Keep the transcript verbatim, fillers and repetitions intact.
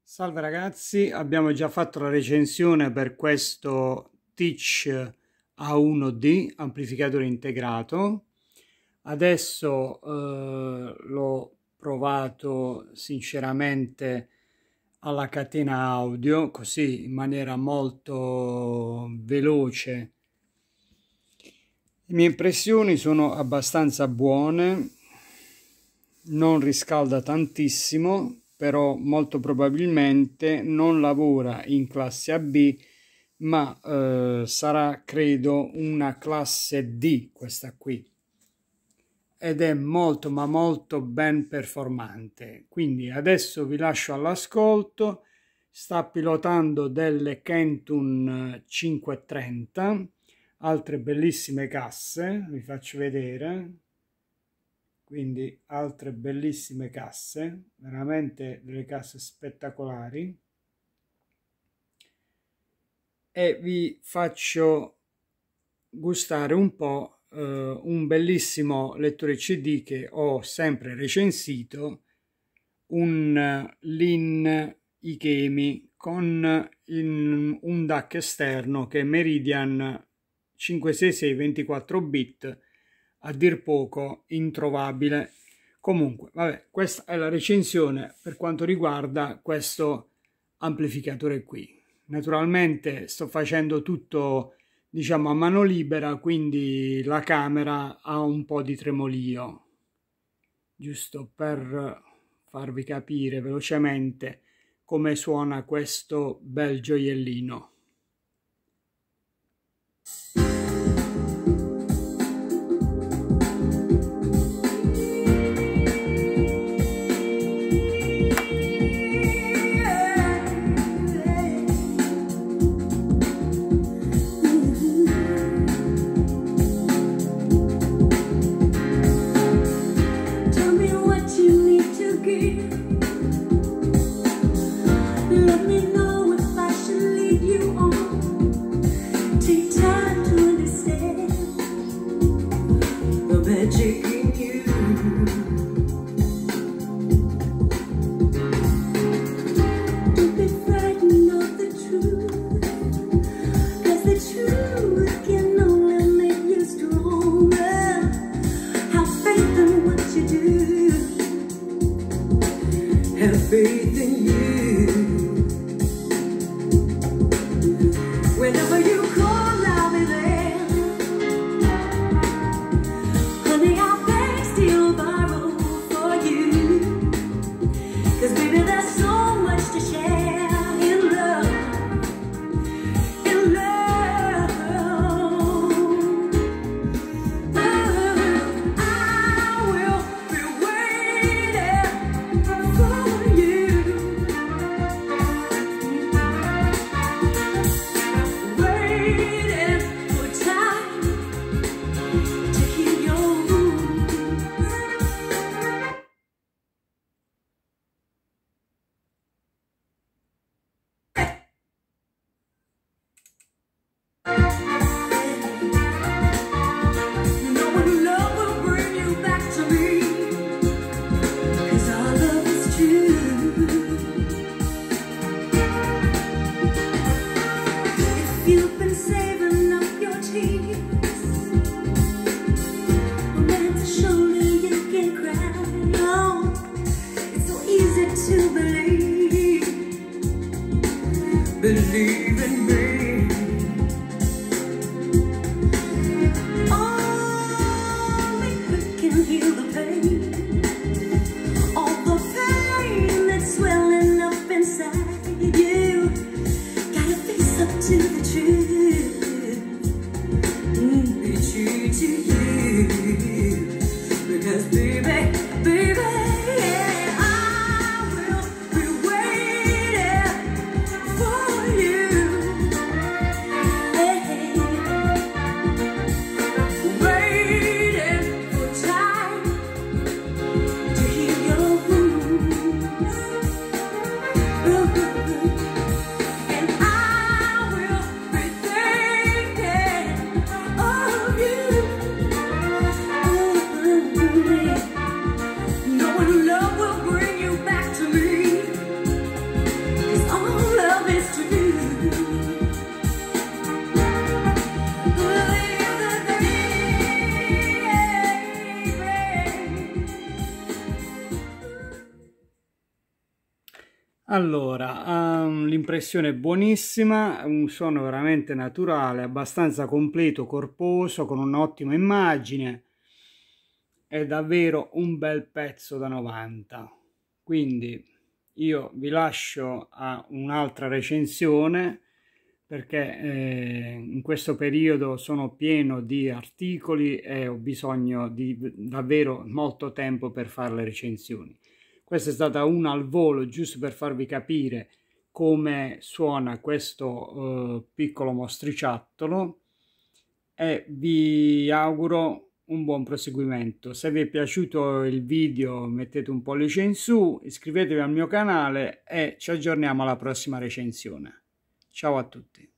Salve ragazzi, abbiamo già fatto la recensione per questo Teach A uno D amplificatore integrato. Adesso eh, l'ho provato sinceramente alla catena audio, così in maniera molto veloce. Le mie impressioni sono abbastanza buone, non riscalda tantissimo, però molto probabilmente non lavora in classe A B, ma eh, sarà credo una classe D questa qui, ed è molto ma molto ben performante. Quindi adesso vi lascio all'ascolto. Sta pilotando delle Kentun cinquecentotrenta, altre bellissime casse, vi faccio vedere. Quindi altre bellissime casse, veramente delle casse spettacolari, e vi faccio gustare un po' eh, un bellissimo lettore C D che ho sempre recensito, un Lin Ikemi con in, un D A C esterno che è Meridian cinquecentosessantasei ventiquattro bit, a dir poco introvabile. Comunque, vabbè, questa è la recensione per quanto riguarda questo amplificatore qui. Naturalmente sto facendo tutto, diciamo, a mano libera, quindi la camera ha un po' di tremolio, giusto per farvi capire velocemente come suona questo bel gioiellino. Faith in you. Whenever you call, I'll be there. Honey, I'll pay still borrow for you. Cause baby, there's so much to share in love. In love. Oh, I will be waiting for you. You've been saving up your tears, romance surely you can cry. Oh, it's so easy to believe, believe in me. Only you can heal the pain, all the pain that's swelling up inside you. Gotta face up to the truth, mm, be true to you, because baby, baby, yeah, I will be waiting for you, hey, waiting for time to heal your wounds. Ooh. Allora, um, l'impressione è buonissima, un suono veramente naturale, abbastanza completo, corposo, con un'ottima immagine. È davvero un bel pezzo da novanta. Quindi io vi lascio a un'altra recensione, perché eh, in questo periodo sono pieno di articoli e ho bisogno di davvero molto tempo per fare le recensioni. Questa è stata una al volo, giusto per farvi capire come suona questo eh, piccolo mostriciattolo, e vi auguro un buon proseguimento. Se vi è piaciuto il video mettete un pollice in su, iscrivetevi al mio canale e ci aggiorniamo alla prossima recensione. Ciao a tutti.